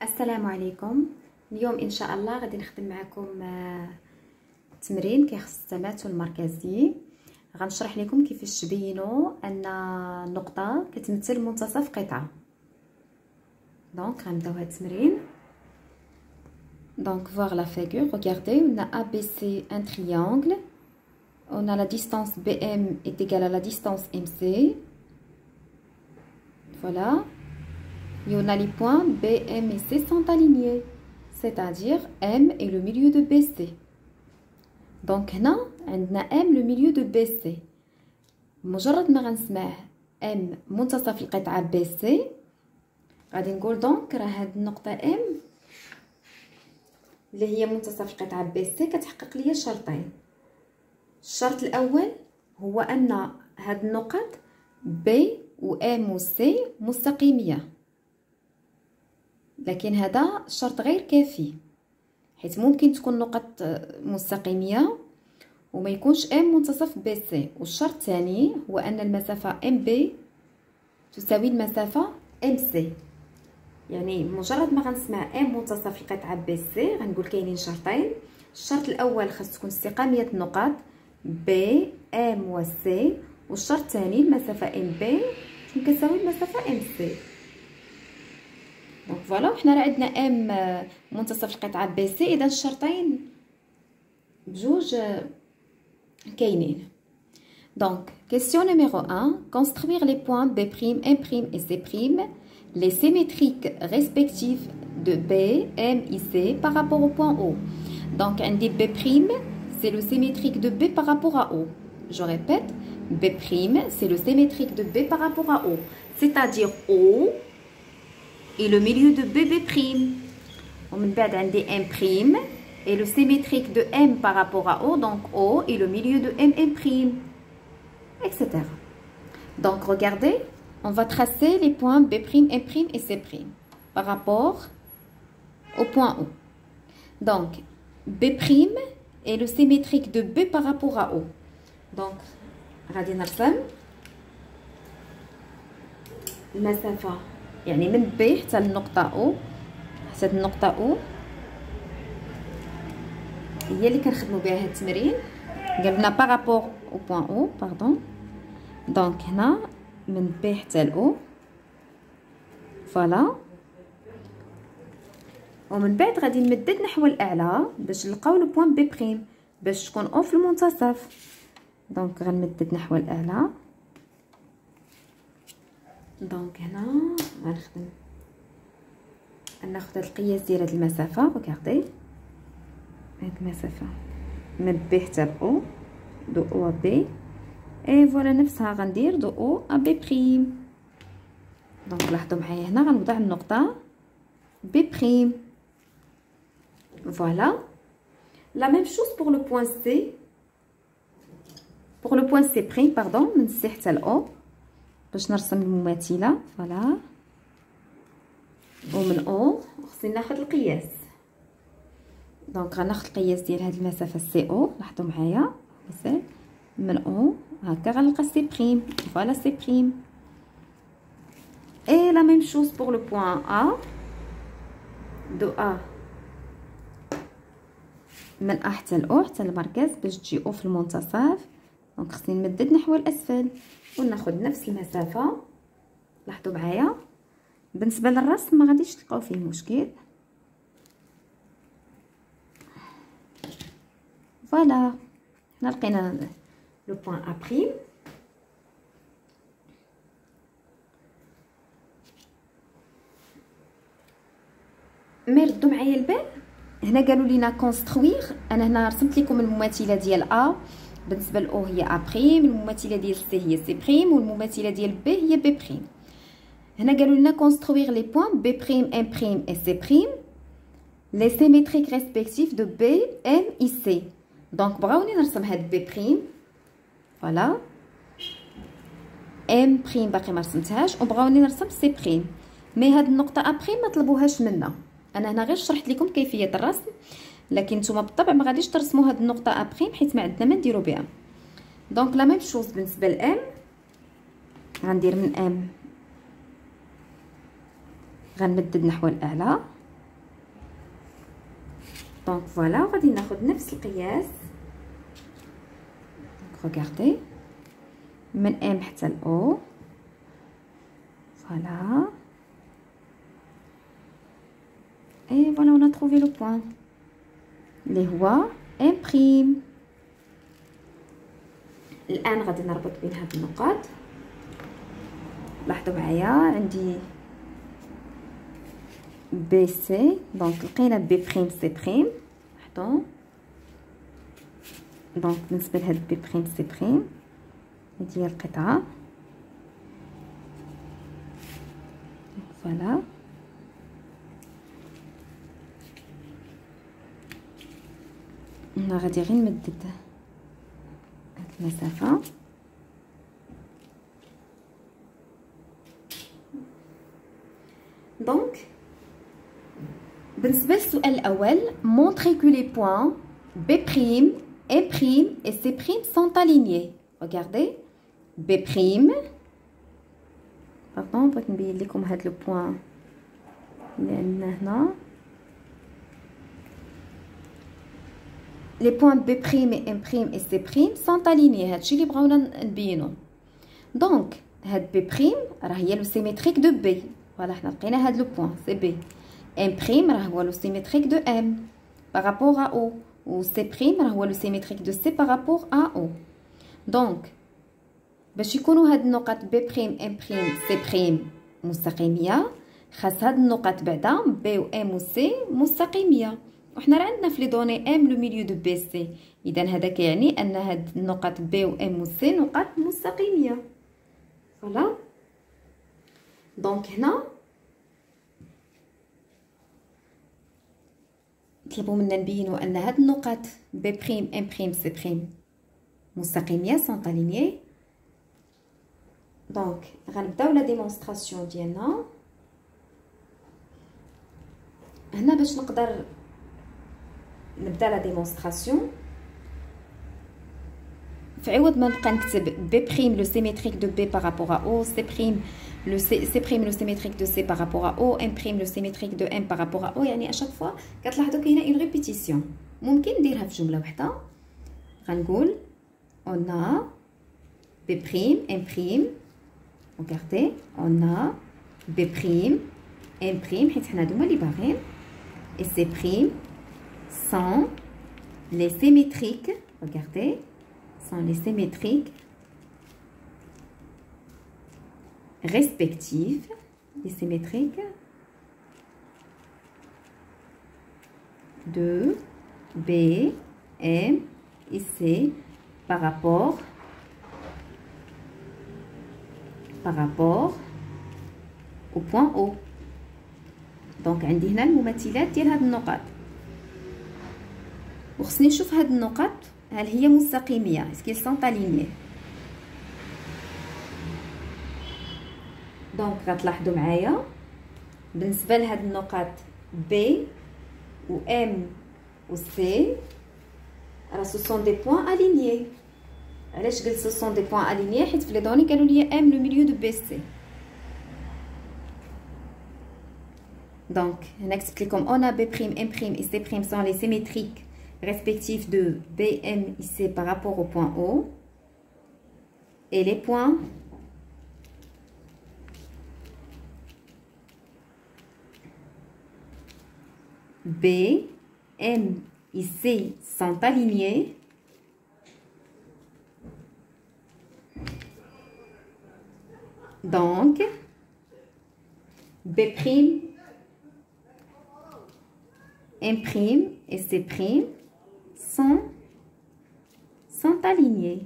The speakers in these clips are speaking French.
السلام عليكم. اليوم ان شاء الله غادي نخدم معكم تمرين كيخص التماثل المركزي. غنشرح لكم كيفاش تبينوا ان النقطه كتمثل منتصف قطعه. دونك غنبداو هاد التمرين. Donc voir la figure, regardez, on a ABC un triangle, on a la distance BM est égale à la distance MC, voilà, et on a les points BM et C sont alignés, c'est-à-dire M est le milieu de BC. Donc هنا عندنا M le milieu de BC. مجرد ما غنسمع M منتصف القطعة BC غادي نقول دونك راه هاد النقطة M اللي هي منتصف القطعة بي سي كتحقق ليا شرطين. الشرط الاول هو ان هاد النقط بي و ام و سي مستقيميه، لكن هذا الشرط غير كافي، حيث ممكن تكون نقط مستقيميه وما يكونش ام منتصف بي سي. والشرط الثاني هو ان المسافه ام بي تساوي المسافه ام سي. يعني مجرد ما غنسمع ام منتصف القطعه بي سي غنقول كاينين شرطين. الشرط الاول خاص تكون استقاميه النقط بي ام و سي، والشرط الثاني المسافه ام بي تكون كتساوي المسافه ام سي. دونك فوالا حنا راه عندنا ام منتصف القطعه بي سي، اذا الشرطين بجوج كاينين. Donc question numéro 1, construire les points B', M' et C', les symétriques respectifs de B, M et C par rapport au point O. Donc, un des B', c'est le symétrique de B par rapport à O. Je répète, B', c'est le symétrique de B par rapport à O. C'est-à-dire O est le milieu de B'. On me dit un des M' et le symétrique de M par rapport à O. Donc, O est le milieu de M', etc. Donc, regardez. On va tracer les points B', M' et C' par rapport au point O. Donc, B' est le symétrique de B par rapport à O. Donc, غادي نرسم المسافة يعني من B حتى النقطة O، حتى النقطة O هي اللي كنخدموا بها هاد التمرين. قلنا par rapport au point O، pardon. Donc هنا من B حتى ل O، فوالا. ومن بعد غادي نمدد نحو الاعلى باش نلقاو لو بوين B'، باش تكون O في المنتصف. دونك غنمدد نحو الاعلى. دونك هنا غنخدم ناخذ هاد القياس ديال هاد المسافه. ريغاردي هاد المسافه من B حتى ل O، دو O à B، اي فوالا نفسها غندير دو او ا بي بريم. دونك لاحظوا معايا هنا غنوضع النقطه بي بريم. فوالا لا ميم شوز بور لو بوين سي، بور لو بوين سي بريم باردون، من سي حتى لاو باش نرسم المماثله. فوالا ومن او خصني ناخذ القياس. دونك غناخذ القياس ديال هاد المسافه سي او. لاحظوا معايا من او هكا غنلقى سي بريم. فوالا سي بريم. اي لا ميم شوز بور لو بوين ا، دو ا من ا حتى لاو حتى المركز باش تجي او في المنتصف. دونك خصني نمدد نحو الاسفل وناخذ نفس المسافه. لاحظوا معايا بالنسبه للرسم ما غاديش تلقاو فيه مشكل. فوالا هنا لقينا le point A'. مي ردوا معايا البال، هنا قالوا لينا كونستروير. انا هنا رسمت لكم المماثله ديال A بالنسبه ل O هي A'، المماثله ديال C هي C'، والمماثله ديال B هي B'. هنا قالوا لنا كونستروير لي بوين B', M' et C'، les symétriques respectifs de B, M et C. دونك بغاوني نرسم هاد B'، فوالا ام بريم باقي ما رسمتهاش، وبغاوني نرسم سي بريم. مي هاد النقطه ا بريم ما طلبوهاش منا، انا هنا غير شرحت لكم كيفيه الرسم، لكن نتوما بالطبع ما غاديش ترسموا هاد النقطه ا بريم حيت ما عندنا ما نديرو بها. دونك لا ميم شوز بالنسبه لام، غندير من ام غنمدد نحو الاعلى دونك فوالا غادي ناخذ نفس القياس. ريغاردي من ام حتى لاو. فوالا اي فوالا اون تروفي لو بوين اللي هو ام بريم. الان غادي نربط بين هاد النقاط. لاحظوا معايا عندي بي سي، دونك لقينا بي بريم سي بريم. لاحظوا دونك بالنسبه لهاد بي بريم سي بريم هادي هي القطعه. فوالا انا غادي غير نمدد هاد المسافه. دونك بالنسبه للسؤال الاول montrer que les points B', M' et C' sont alignés. Regardez B'. Pardon, بغيت نبين لكم هاد لو بوين اللي عندنا هنا. Les points B' et M' et C' sont alignés. هادشي اللي بغاونا نبينو. دونك هاد B' راه هي لو سيميتريك دو B. فوالا حنا لقينا هاد لو بوين سي B. M' راه هو لو سيميتريك دو M par rapport à O. و C' راه هو لو سيميتريك دو C par rapport à O. دونك باش يكونوا هاد النقط B', M', C' مستقيميه خاص هاد النقط بعدا B و M و C مستقيميه. وحنا راه عندنا في لي دوني M لو ميليو دو بي سي، اذا هذا كيعني ان هاد النقط B و M و C نقط مستقيميه. فوالا دونك هنا طلبوا منا نبينوا ان هاد النقط B', M', C' مستقيميه سون الينيي. دونك غنبداو لا ديمونستراسيون ديالنا. هنا باش نقدر نبدا لا ديمونستراسيون فعوض ما نبقى نكتب B' لو سيميتريك دو B par rapport à O, C' le symétrique de C par rapport à O, M' le symétrique de M par rapport à O. يعني اشاك فوا كتلاحظوا كاينه اون ريبيتيسيون. ممكن نديرها في جمله واحده. غنقول on a B', M'. Regardez, on a B', M' حيت حنا هادوما اللي باغيين et C' sont les symétriques. Regardez, sont les symétriques respectifs, les symétriques de B, M et C par rapport au point O. دونك عندي هنا الممثلات ديال هاد النقط وخصني نشوف هاد النقط هل هي مستقيميه اسكي سون الينيي. دونك غتلاحظوا معايا بالنسبه لهاد النقط B و M و C راه سو سون دي بوين الينيي. علاش قلت سو سون دي بوين الينيي؟ حيت في لي دوني قالوا لي M لو ميليو دو B C. Donc, on explique comme on a B', M' et C' sont les symétriques respectifs de B, M et C par rapport au point O. Et les points B, M et C sont alignés. Donc, B', M' et C' sont alignés.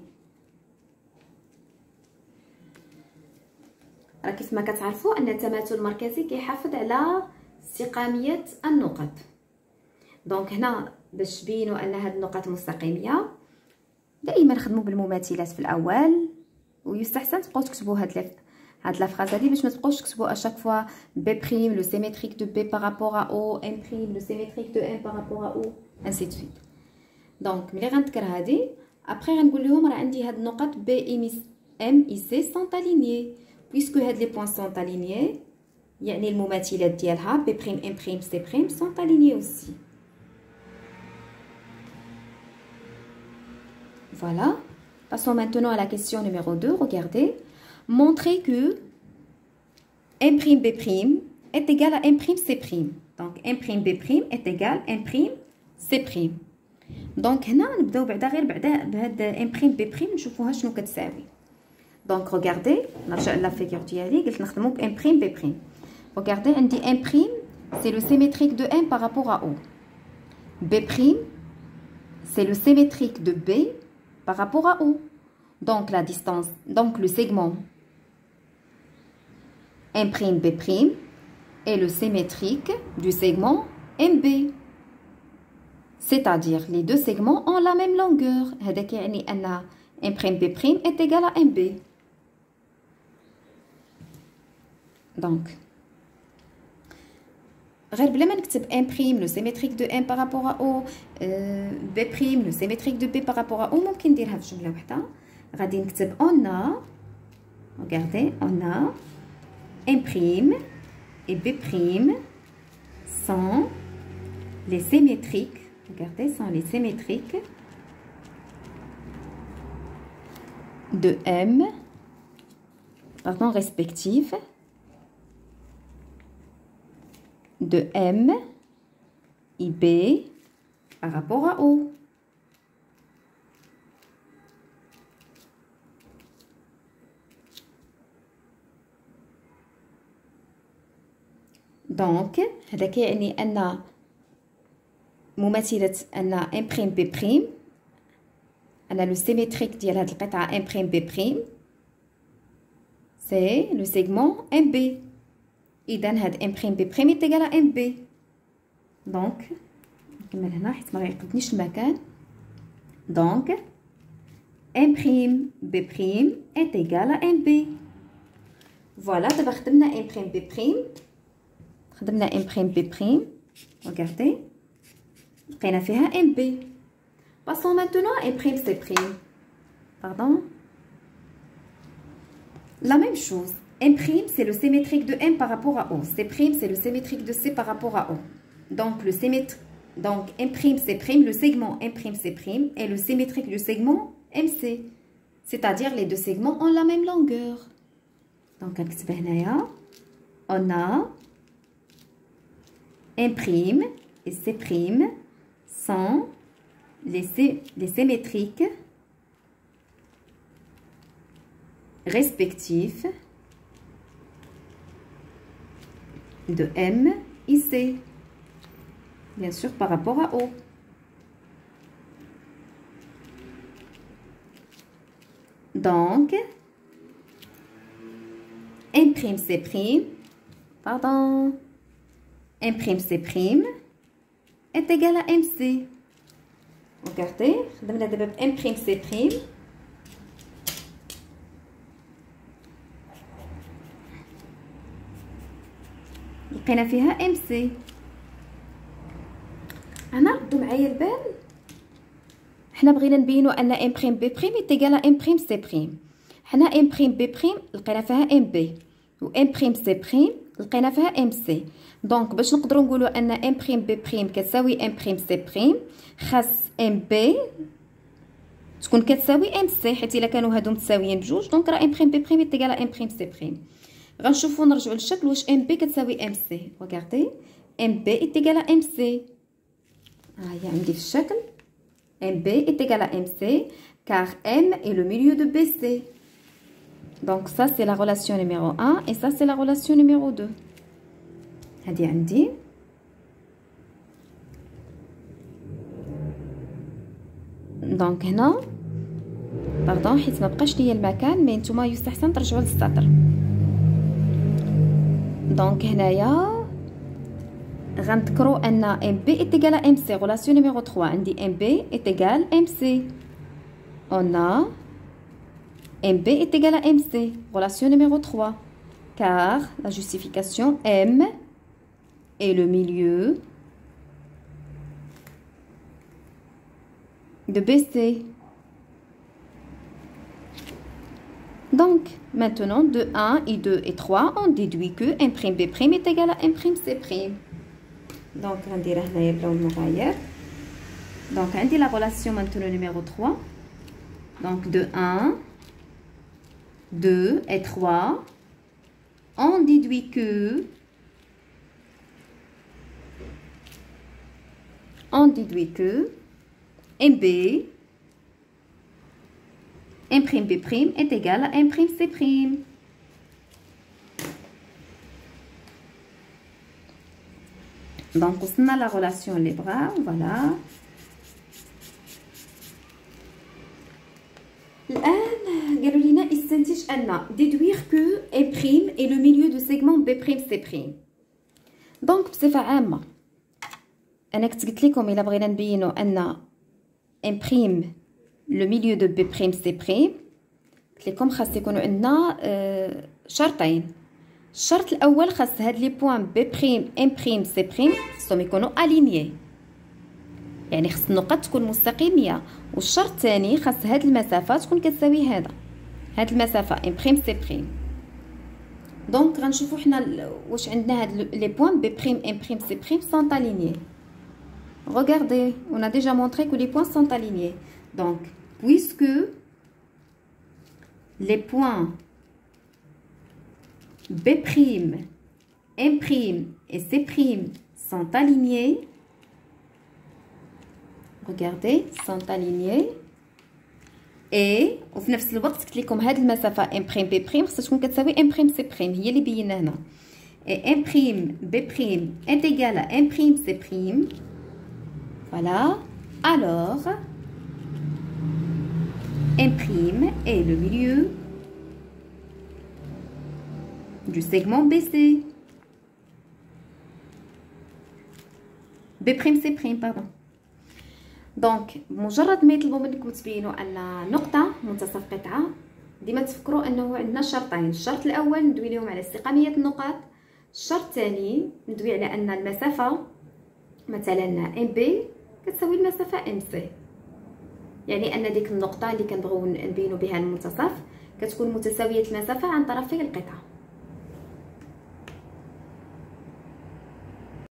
راه كيف ما كتعرفوا ان التماثل المركزي كيحافظ على استقاميه النقط. دونك هنا باش تبينوا ان هاد النقط مستقيميه دائما خدموا بالمماثلات في الاول، ويستحسن تبقاو تكتبوا هاد لا فراز هادي باش ما تبقاوش تكتبوا اشاك فوا B' لو سيميتريك دو B par rapport à O, M' لو سيميتريك دو M par rapport à O ainsi de suite. دونك ملي غنذكر هادي ابري غنقول لهم راه عندي هاد النقط B, M et C sont alignés. puisque هاد لي بوين sont alignés يعني المماثلات ديالها B', M', C' sont alignés aussi. Voilà. Passons maintenant à la question numéro 2. Regardez. Montrez que m'B' est égal à m'C'. Donc, m'B' est égal à m'C'. Donc, هنا نبداو بعدا غير بهاد m'B' نشوفوها شنو كتساوي. Donc, regardez. نرجع لا فيغور ديالي قلت نخدمو m'B'. Regardez, on dit M', c'est le symétrique de M par rapport à O. B', c'est le symétrique de B par rapport à O. Donc, la distance, donc le segment M'B' est le symétrique du segment MB. C'est-à-dire, les deux segments ont la même longueur. هذاك يعني أن M'B' est égal à MB. Donc, غير بلا ما نكتب M', le symétrique de M par rapport à O, B', le symétrique de B par rapport à O, ممكن نديرها في جملة واحدة. غادي نكتب on a, regardez, on a M' et B' sont les symétriques, regardez, sont les symétriques de M, pardon, respectifs de M et B par rapport à O. Donc, هذا كيعني أن مماثلة أن m'B'، أن لو سيميتريك ديال هذه القطعة m'B'، c'est le segment MB. إذا هاد m'B' est égal à MB. دونك نكمل هنا حيت ما غيعقدنيش المكان. دونك m'B' est égal à MB. فوالا دابا خدمنا m'B'. Regardez. لقينا فيها MB. Passons maintenant à m'C'. Pardon. La même chose. M', c'est le symétrique de M par rapport à O. C', c'est le symétrique de C par rapport à O. Donc, M'C', le segment M'C' est le symétrique du segment MC. C'est-à-dire, les deux segments ont la même longueur. Donc, on a M' et C' sont les symétriques respectifs de M et C, bien sûr par rapport à O. Donc, M'C', pardon, M'C' est égal à MC. Regardez, خدمنا دابا ب M'C'. لقينا فيها MC. انا ردوا معايا البال. حنا بغينا نبينوا ان m'B' est égal à m'C'. حنا m'B' لقينا فيها MB و m'C' لقينا فيها MC. دونك باش نقدروا نقولوا ان m'B' كتساوي m'C'، خاص MB تكون كتساوي MC، حيت الا كانوا هادو متساويين بجوج دونك راه m'B' est égal à m'C'. غنشوفوا نرجعوا للشكل واش MB كتساوي MC. regardez MB est égal à MC. هي عندي في الشكل MB est égal à MC car M est le milieu de BC. donc ça c'est la relation numéro 1 et ça c'est la relation numéro 2. هذه عندي دونك هنا باردون حيت ما بقاش ليا المكان، مي نتوما يستحسن ترجعوا للسطر. دونك هنايا غنذكروا ان MB est égal à MC. relation numéro 3 عندي MB est égal à MC. on a MB est égal à MC. relation numéro 3 car la justification M est le milieu de BC. Donc, maintenant, de 1 et 2 et 3, on déduit que m'B' est égal à m'C'. Donc, on dirait là, donc, on dit la relation maintenant numéro 3. Donc de 1, 2 et 3, on déduit que MB M'B' est égal à M'C'. Donc, on a la relation les bras, voilà. الآن قالوا لنا استنتج أن déduire que M' est le milieu du segment B'C'. donc بصفة عامة أنا كنت قلت لكم إلا بغينا نبينوا أن M' le milieu de B'C'. قلت لكم خاص يكونوا عندنا شرطين. الشرط الأول خاص هاد لي بوين B', M', C' خاصهم يكونوا ألينيي، يعني خاص النقط تكون مستقيميه. والشرط الثاني خاص هاد المسافه تكون كتساوي هاد المسافه M', C'. دونك غنشوفوا حنا واش عندنا هاد لي بوين B', M', C' sont alignés. Regardez, on a déjà montré que les points sont alignés. Donc, puisque les points B', M' et C' sont alignés, regardez, sont alignés. et وفي نفس الوقت قلت لكم هاد المسافه M' B' خصها تكون كتساوي M' C' هي اللي بينا هنا. et M' B' est égal à M' C'. voilà. alors M' est le milieu du segment BC. B' C', pardon. دونك مجرد ما يطلبوا منكم تبينوا ان نقطه منتصف قطعه، ديما تفكروا انه عندنا شرطين. الشرط الاول ندوي لهم على استقاميه النقاط، الشرط الثاني ندوي على ان المسافه مثلا ام بي كتساوي المسافه ام سي، يعني ان ديك النقطه اللي كنبغيو نبينوا بها المنتصف كتكون متساويه المسافه عن طرفي القطعه.